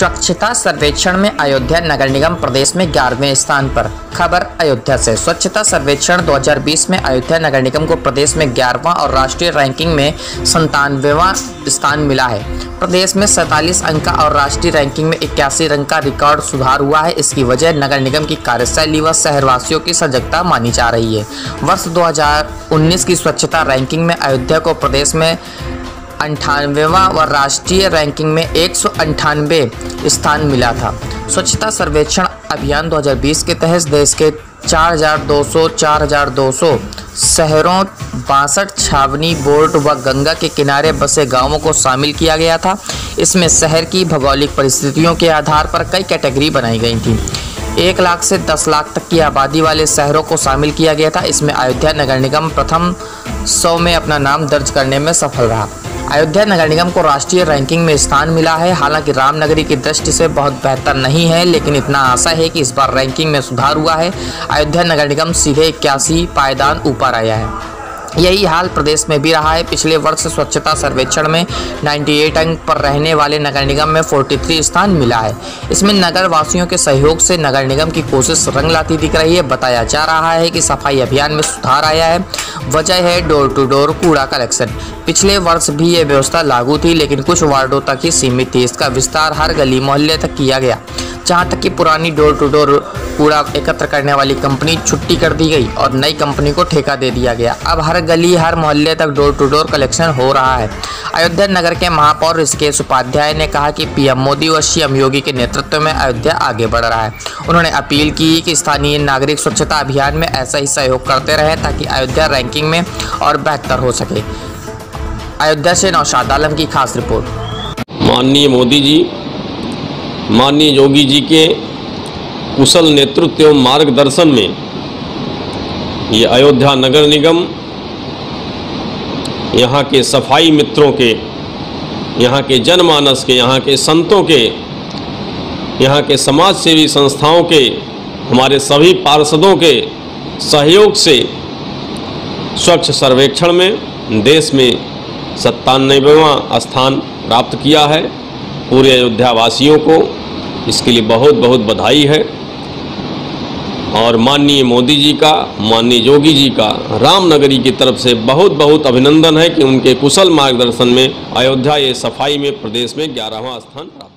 स्वच्छता सर्वेक्षण में अयोध्या नगर निगम प्रदेश में 11वें स्थान पर। खबर अयोध्या से। स्वच्छता सर्वेक्षण 2020 में अयोध्या नगर निगम को प्रदेश में 11वां और राष्ट्रीय रैंकिंग में 97वां स्थान मिला है। प्रदेश में 47 अंक और राष्ट्रीय रैंकिंग में 81 अंक का रिकॉर्ड सुधार हुआ है। इसकी वजह नगर निगम की कार्यशैली व शहरवासियों की सजगता मानी जा रही है। वर्ष 2019 की स्वच्छता रैंकिंग में अयोध्या को प्रदेश में 98वां व राष्ट्रीय रैंकिंग में 198 स्थान मिला था। स्वच्छता सर्वेक्षण अभियान 2020 के तहत देश के 4,200 शहरों, 62 छावनी बोर्ड व गंगा के किनारे बसे गांवों को शामिल किया गया था। इसमें शहर की भौगोलिक परिस्थितियों के आधार पर कई कैटेगरी बनाई गई थी। 1 लाख से 10 लाख तक की आबादी वाले शहरों को शामिल किया गया था। इसमें अयोध्या नगर निगम प्रथम 100 में अपना नाम दर्ज करने में सफल रहा। अयोध्या नगर निगम को राष्ट्रीय रैंकिंग में स्थान मिला है। हालांकि रामनगरी की दृष्टि से बहुत बेहतर नहीं है, लेकिन इतना आशा है कि इस बार रैंकिंग में सुधार हुआ है। अयोध्या नगर निगम सीधे 81 पायदान ऊपर आया है। यही हाल प्रदेश में भी रहा है। पिछले वर्ष स्वच्छता सर्वेक्षण में 98 अंक पर रहने वाले नगर निगम में 43 स्थान मिला है। इसमें नगर वासियों के सहयोग से नगर निगम की कोशिश रंग लाती दिख रही है। बताया जा रहा है कि सफाई अभियान में सुधार आया है। वजह है डोर टू डोर कूड़ा कलेक्शन। पिछले वर्ष भी ये व्यवस्था लागू थी, लेकिन कुछ वार्डों तक ही सीमित थी। इसका विस्तार हर गली मोहल्ले तक किया गया, जहां तक कि पुरानी डोर टू डोर कूड़ा एकत्र करने वाली कंपनी छुट्टी कर दी गई और नई कंपनी को ठेका दे दिया गया। अब हर गली हर मोहल्ले तक डोर टू डोर कलेक्शन हो रहा है। अयोध्या नगर के महापौर ऋषिकेश उपाध्याय ने कहा कि पीएम मोदी व सीएम योगी के नेतृत्व में अयोध्या आगे बढ़ रहा है। उन्होंने अपील की कि स्थानीय नागरिक स्वच्छता अभियान में ऐसा ही सहयोग करते रहे ताकि अयोध्या रैंकिंग में और बेहतर हो सके। अयोध्या से नौशाद आलम की खास रिपोर्ट। माननीय मोदी जी, माननीय योगी जी के कुशल नेतृत्व एवं मार्गदर्शन में ये अयोध्या नगर निगम यहाँ के सफाई मित्रों के, यहाँ के जनमानस के, यहाँ के संतों के, यहाँ के समाज सेवी संस्थाओं के, हमारे सभी पार्षदों के सहयोग से स्वच्छ सर्वेक्षण में देश में 97वां स्थान प्राप्त किया है। पूरे अयोध्या वासियों को इसके लिए बहुत बहुत बधाई है और माननीय मोदी जी का, माननीय योगी जी का रामनगरी की तरफ से बहुत बहुत अभिनंदन है कि उनके कुशल मार्गदर्शन में अयोध्या ये सफाई में प्रदेश में 11वां स्थान प्राप्त